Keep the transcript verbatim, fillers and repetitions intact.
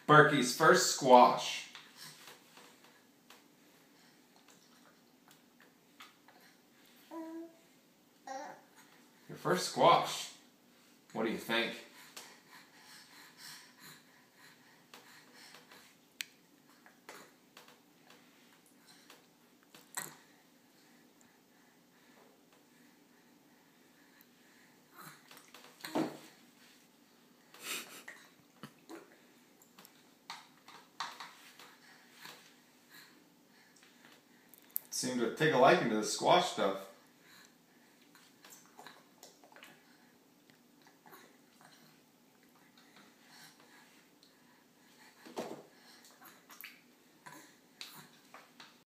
Berkey's first squash. Your first squash. What do you think? Seem to take a liking to the squash stuff.